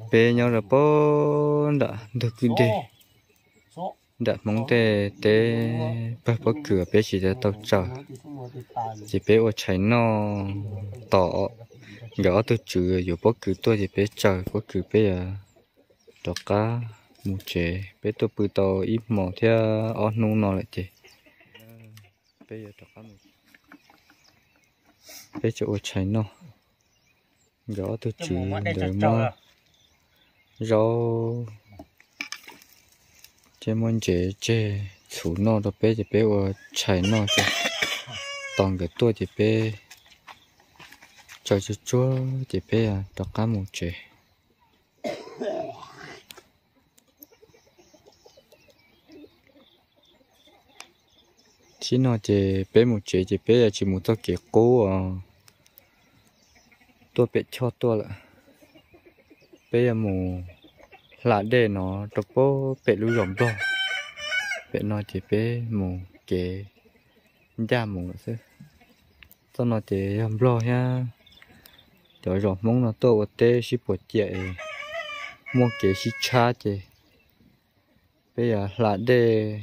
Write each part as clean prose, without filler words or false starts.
bé nhau là bố đã được cứ đi đã mong để bác cửa bé chỉ để tàu chờ chỉ bé ở chạy nó tỏ gõ tôi chữ dù bác cửa tôi chỉ bé chờ bác cửa bé à đó cá một chế bé tôi bự tàu ít mỏ theo ở nung nó lại chị bé giờ đó cá một bé chỗ chạy nó gõ tôi chữ để mà rau chế món chế chủ nó đó bé thì bé ở chạy nó chứ toàn cái tua thì bé chơi cho chúa thì bé à đó cá một chế chỉ nó chế bé một chế thì bé là chỉ một tao kiểu cố tôi bé cho tôi là bé là một là để nó đọc bố bé lưu rộng rồi bé nói thì bé một cái da một thứ sau nó thì làm lo ha rồi rồi mong nó tôi ở tê ship bột chạy mua cái ship cha chứ bây giờ là để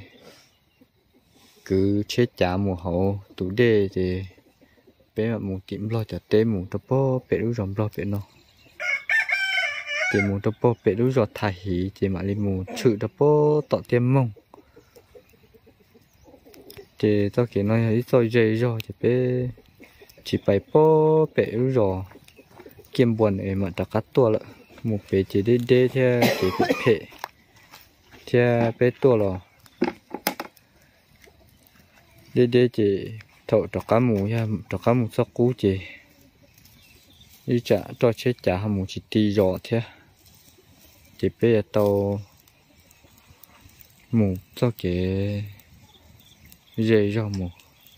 cứ chết trả một hậu tủ đề thì bé mà một kiểm lo cho tê một đọc bố bé lưu rộng lo bé nó chỉ muốn đập bò bé đuôi giọt thải hỉ chỉ mà lên mù chữ đập bò tọt tiêm mông chỉ tao kể nói ấy rồi dày rồi chỉ bé chỉ phải bò bé đuôi giọt kiếm buồn ấy mà đặt cắt tua lại một bé chỉ đê theo chỉ bị phê theo bé tua rồi đê chỉ thầu đặt cá mù nha đặt cá mù sắc cú chỉ đi chả cho chết chả hàm mù chỉ tì giọt theo chỉ bây giờ tàu mù cho cái dây rau mù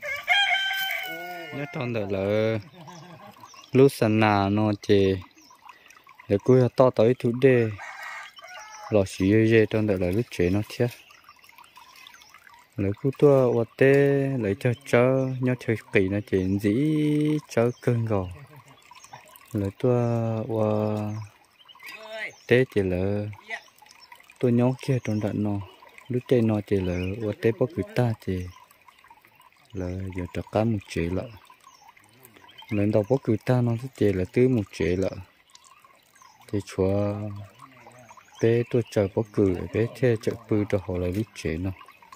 nhớ trong đó là lúc sáng nào nó chỉ để cuối to tới thủ đề lò xì dây trong đó là lúc chế nó thiết lấy cú tua ở tê lấy cho nhớ chơi kỳ nó chỉ dĩ cho cơn gò lấy tua ở tê chỉ là tôi nhớ kia trong đoạn nó lúc tê nó chỉ là ở tê bóc người ta chỉ là giờ cho cá một chế lợ lần đầu bóc người ta nó chỉ là từ một chế lợ thì chúa bé tôi chờ bóc cử bé theo chợ bự cho họ là lúc chế nó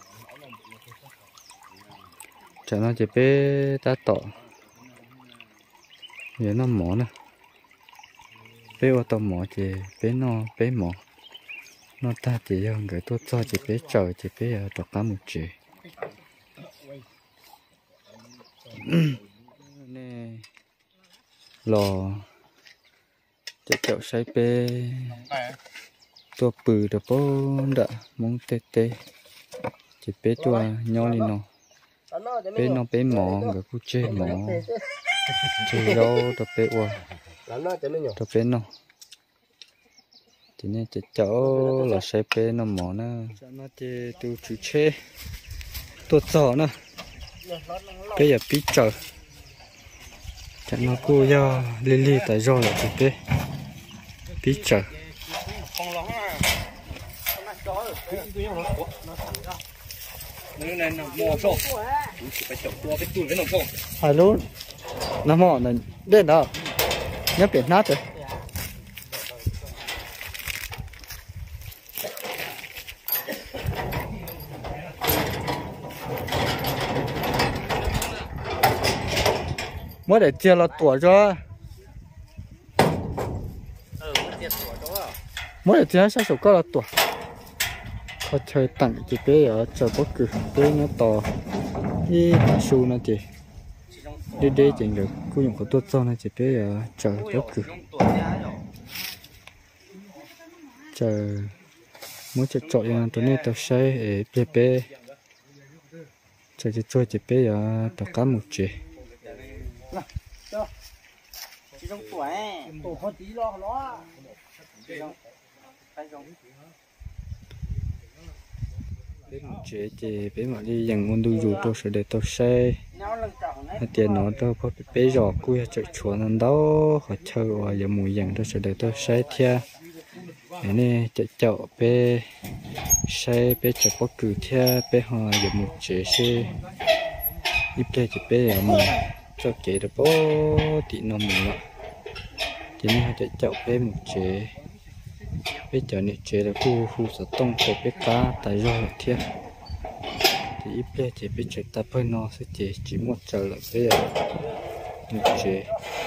cho nó chỉ bé đã tỏ giờ nó mỏ nè bé ô tô mỏ thì bé mỏ nó ta chỉ dùng cái tôi cho chỉ bé chờ chỉ bé đọc cá một chỉ nè lò chỉ chậu sấy bé tôi bự được bố đã mong tê tê chỉ bé tôi nhỏ đi nó bé mỏ người cứ chơi mỏ chơi đâu tập bé qua tập bé nó thì nên chỉ cháu là sẽ bé nó mỏ nó chỉ từ chú chế tôi cho nó bây giờ bí chờ chẳng nó cô do lili tại do là tập bé bí chờ phải luôn nó mỏ này đến đó nhấp biển nát rồi mới để chia là tuổi cho mới để chia sao số có là tuổi có chơi tặng chỉ bé ở chờ bất cứ bé nó to đi su nó chỉ đi chỉnh được cô dùng của tôi cho nó chỉ bé ở chờ bất cứ chờ muốn chờ chọn tụi này tao xây để bé chờ chỉ chơi chỉ bé ở tao cá một chỉ chế thì bé mà đi dần môn đu dù tôi sẽ để tôi xe tiền nó tôi có bé giò cui chạy chuột nó đó họ chơi và giờ mùi dần tôi sẽ để tôi xe theo nên chạy chậu bé xe bé chậu bó cử theo bé họ dùng một chế xe ít bé chỉ bé ở một cho chế được bó thì nó mình lắm thì nên họ chạy chậu bé một chế bé chậu này chế là khu sở tông của bé cá tại do là theo thì ít bé chỉ bé chạy tập hơi nó sẽ chỉ một chậu là bé một chế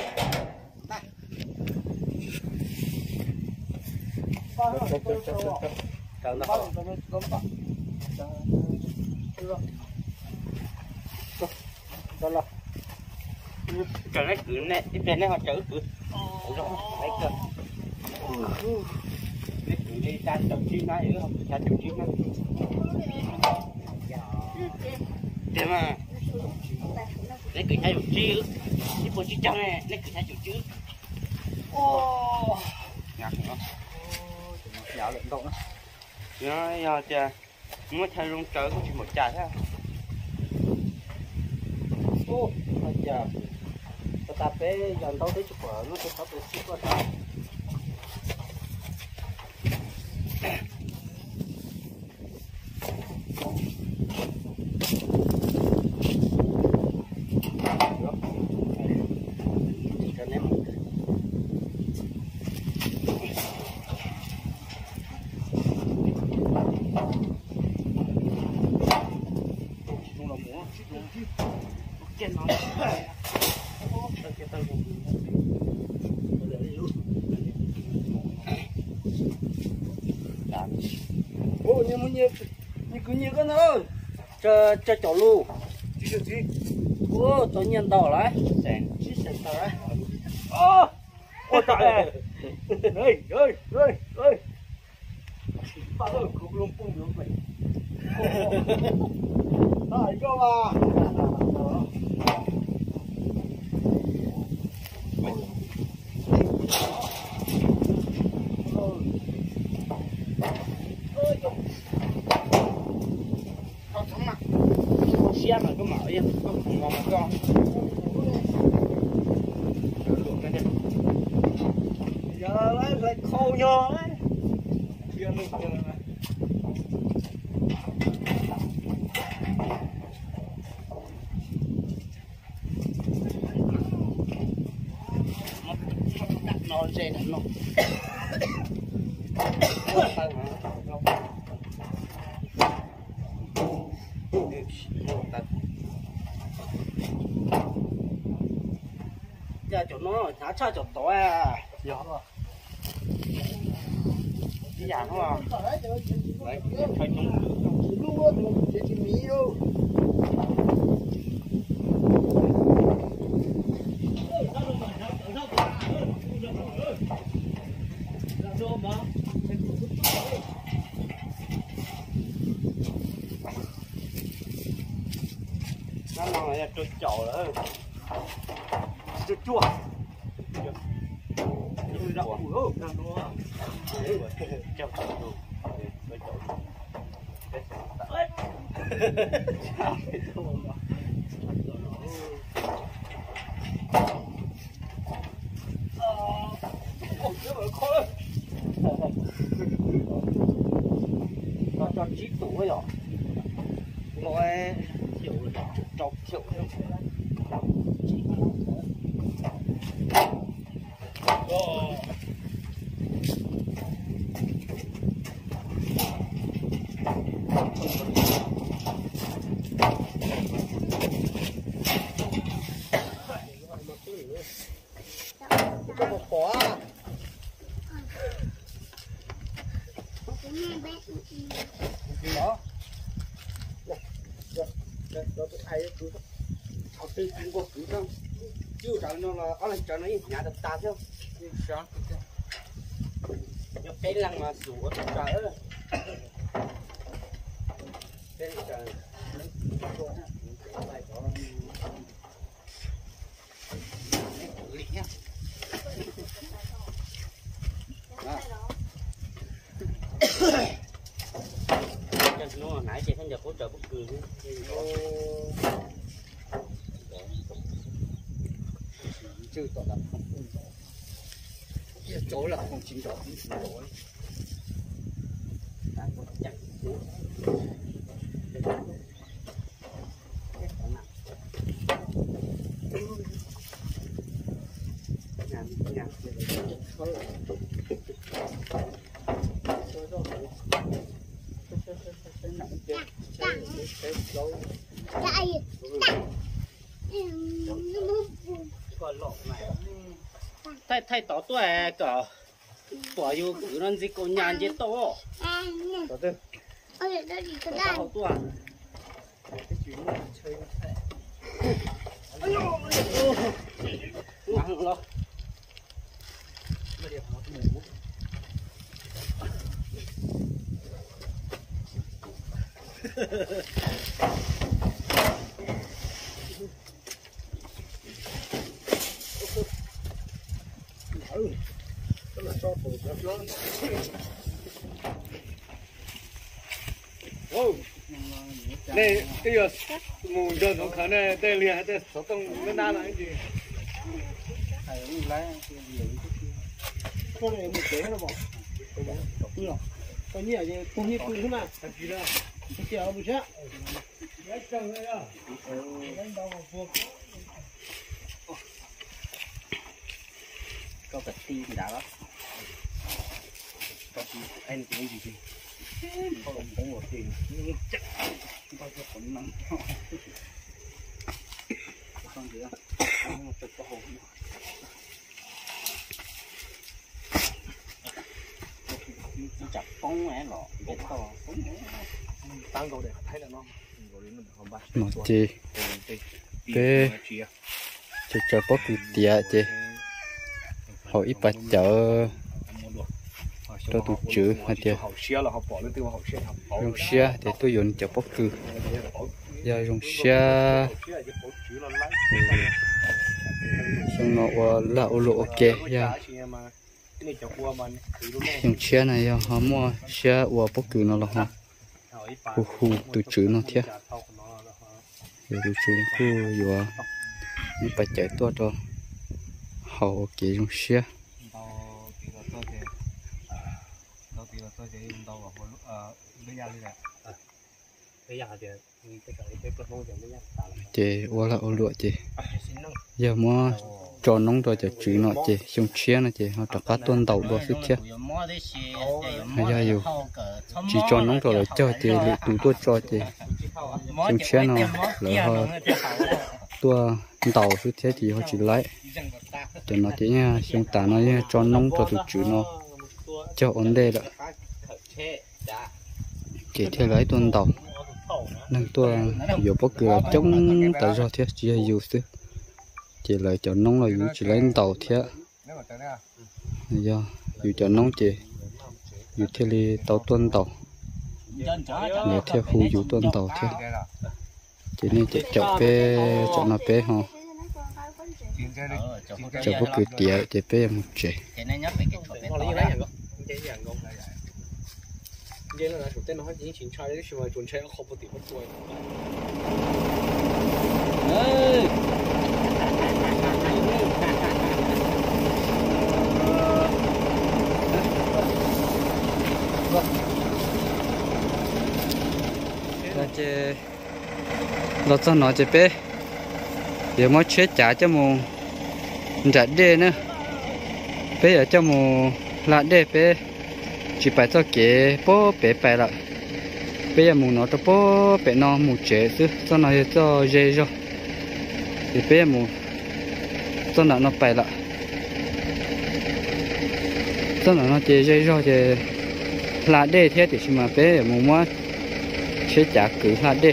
cái này cứ này đi bên này họ chở cứ đấy cơ đấy cứ đi ra chồng chim này nữa không ra chồng chim này thế mà đấy cứ ra chồng chim đi bộ chim trong này đấy cứ ra chồng chim ô ngạc nữa dạo lợn đông á nó giờ cha mới thay luôn trời có chỉ một trà thôi ô giờ ta bé dần đâu tới chụp vợ nó sẽ có được ship qua ta ô nhưng mà như cứ như cái nữa cho chỗ lu ô tôi nhận đầu lại sen tao đấy ô ô trời ơi ơi bao giờ cũng luôn bung luôn vậy tại cơ mà xe mà có mở em có ngon mà con giờ lại khô nhò đấy chưa mình đặt non dê đặt non giờ chỗ nó thả cha chỗ tối à dạ cái dạng không à đấy phải chung luôn chỉ mì đâu nó ngon là trôi chậu nữa chua chua đậu hũ đang đúng không trong đồ với chỗ cho chín tủ rồi ngồi thiểu trọc thiểu chưa chẳng nó là có lần cho nó nhà đập ta chứ nhập cái lăng mà sủ ở trong trời đó cái trời nó nãy chị khán giả hỗ trợ bất cứ chưa tỏ là không chỗ là không chính rõ không chính rõ thay tỏ tuổi cỡ bỏ vô cứ nó gì cô nhàn gì to tỏ tư tỏ tuổi nặng lo này cái giờ mù giờ nó khả này đây liền đây số tông nó đa là cái gì thầy cũng lấy con này một cái nó bỏ có nhiều gì cũng như cũng thế mà cái kiểu một chút cái trồng này à có vật ti thì đã đó có gì anh cũng gì không có một tiền chắc bao nhiêu còn nắng không gì đâu không phải có hồ chặt phóng mẹ lọ cái to tăng cầu để thấy là nó một chi cái cho bớt cụt tiệt chị họ ít bắt chở cho tụi chữ hay tiệt dùng xe để tôi dùng cho bớt cừ giờ dùng xe xong nó là ô lộ ok giờ dùng xe này giờ họ mua xe của bớt cừ nó là họ khu tụi chữ nó thiệt rồi tụi chữ khu vừa những bài chạy to cho họ ok dùng xe chị qua là ô lụa chị giờ mua cho nông rồi cho chữ nó chị dùng xe nó chị họ cho cá tuần đầu đồ sức chứ giờ dù chỉ cho nông rồi cho chị tụi tôi cho chị dùng xe nó lỡ họ tua đầu sức thế thì họ chỉ lấy cho nó chị nha dùng tả nó cho nông cho tụi chữ nó cho ổn định đó chỉ theo lấy tuần đầu nên tôi dù bất cứ là chống tại do thế chỉ là dù chứ chỉ lấy cho nông là dù chỉ lấy tàu thế do dù cho nông chỉ dù theo đi tàu tuần tàu nếu theo khu dù tuần tàu thế chỉ nên chỉ chọn bé chọn nó bé ho chọn bất cứ tiệt chỉ bé một chỉ 今天来说，等到他疫情差点时候，准车好不得不多。 nó cho nó chỉ bé, giờ mới chết trả cho mù, trả đê nữa, bé ở cho mù lạ đê bé. Chỉ phải cho cái bố bé bé lại bây giờ muốn nó cho bố bé nó muốn chế chứ cho nó cho dây rồi thì bây giờ muốn cho nó bé lại cho nó chế dây rồi thì là đê thế thì mà bé muốn mua chế trả cứ là đê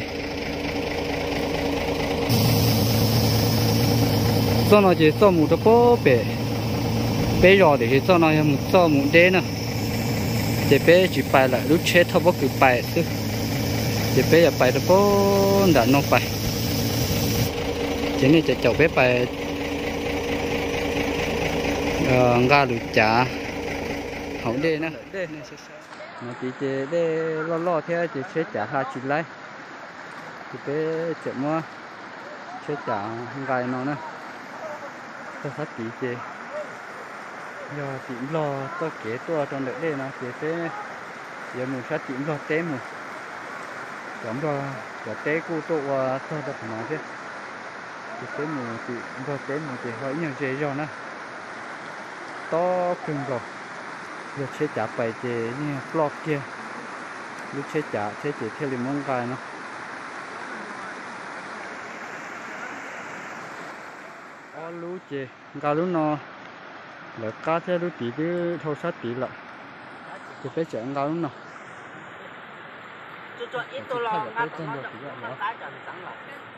cho nó chỉ cho muốn cho bố bé bé rồi thì cho nó muốn cho muốn đê nữa chế bé chỉ bài lại lúc chết thôi bất cứ bài chứ chế bé là bài đó bố đã nông bài chế này chế cháu bé bài ga lụt chả hậu đê nữa mà chỉ chế đê lo thế chế chết chả hai chỉ lấy chế bé chế mua chết chả gai nó nữa tôi phát chỉ chế giờ chỉ lo tôi kế tôi trong đợt đây nó chế giờ mù sát chỉ rồi té mù giống rồi té cô tụ thôi được nói chứ té mù thì rồi té mù thì hỏi nhiều dễ rồi nè to cưng rồi giờ chế trả bài thì như blog kia lúc chế trả chế chỉ theo liền mong gai nó lú chế gà lú nó là cá theo lú tí chứ thâu sát tí lại thì phải chọn gà lú nó cho ít tôi lo ngắt nó tái trần sẵn rồi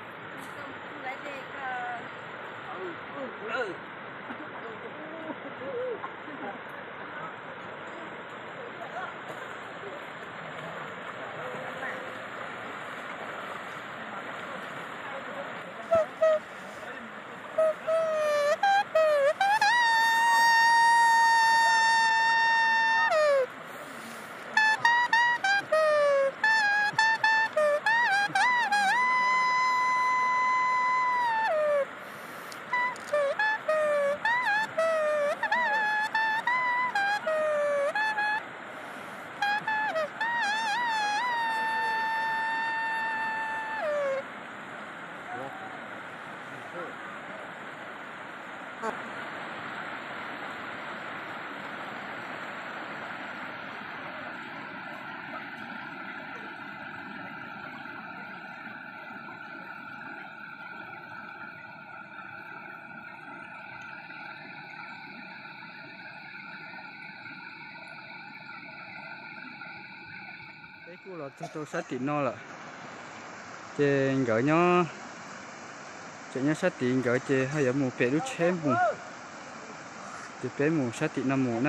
cái cú là tôi sát tịt nó là trên gỡ nhó trên nhó sát tịt gỡ trên hay là một bé đút chém mù thì bé mù sát tịt năm mù nè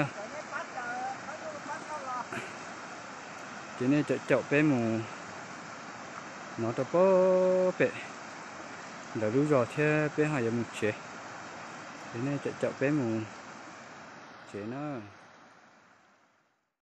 cho nên chậu bé mù nó to bó bé đã đủ rồi thế bé hay là một chế cho nên chậu bé mù chế nó